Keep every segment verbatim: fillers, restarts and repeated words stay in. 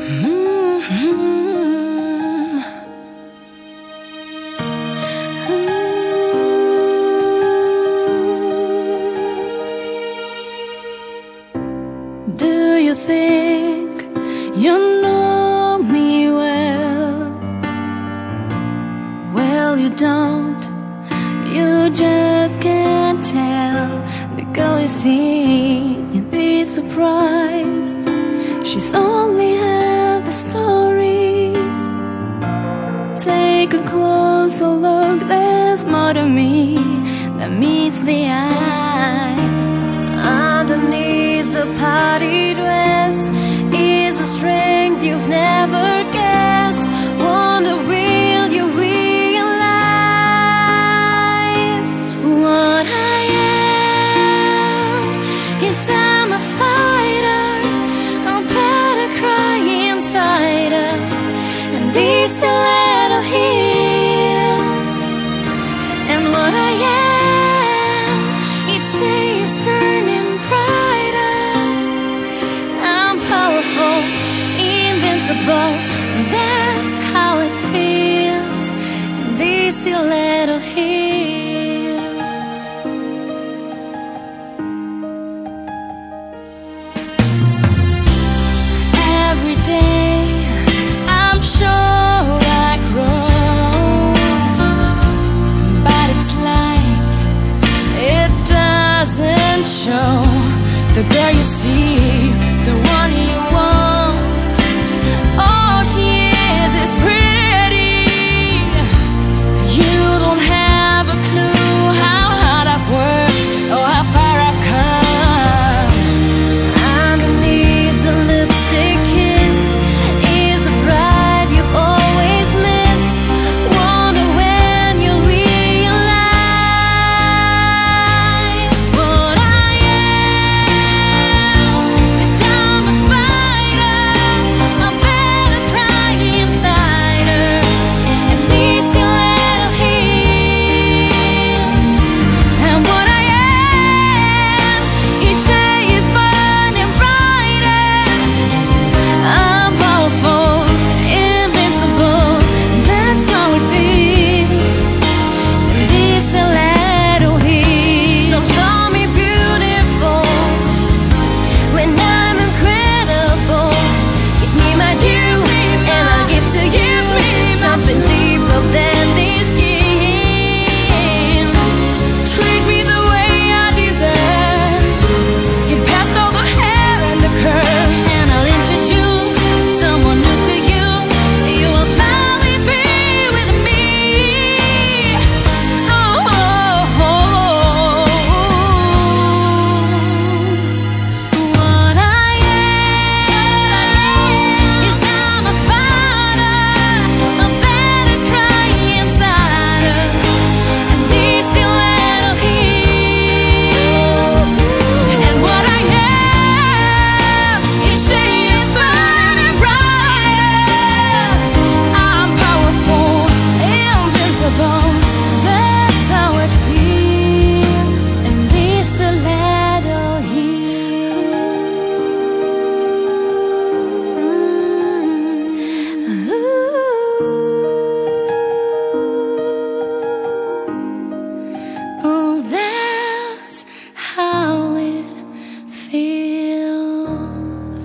Do you think you know me well? Well, you don't. You just can't tell. The girl you see, you'd be surprised. She's only half the story. Take a closer look. There's more to me than meets the eye. Underneath the party dress is a strength you've never guessed. Wonder will you realize what I am? Yes, I'm a fighter. I'll better cry inside her. And these stiletto heels. And what I am, each day is burning brighter. I'm powerful, invincible. That's how it feels in these stiletto heels. Every day I'm sure I grow, but it's like it doesn't show. The girl you see, the one you want, all she is is pretty. You don't have a clue how hard I've worked or how far I've come. Underneath the lipstick kiss is a bride you've always missed. Wonder when you'll realize what I am. 'Cause I'm a fighter. I better cry inside her. And these stiletto heels. And what I am, each day is burning brighter. I'm powerful, invincible. That's how it feels in these stiletto heels. Don't call me beautiful when I'm incredible. Give me my due, and I'll give to you something deeper than this skin. Treat me the way I deserve. Get past all the hair and the curves, and I'll introduce someone new to you. You will finally be with me. Oh, oh, oh. What I am is I'm a fighter. I better cry inside her. And these stiletto heels. And what I am, each day is burning brighter. I'm powerful, invincible. That's how it feels in these stiletto heels. Oh, that's how it feels.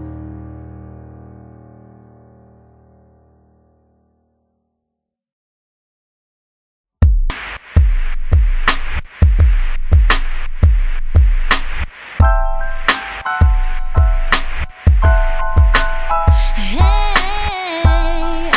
Hey,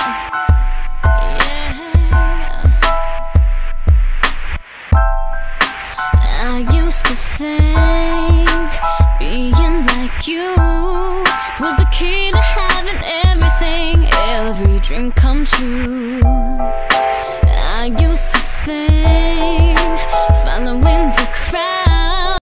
yeah. I used to think being like you was the key to having everything, every dream come true. I used to think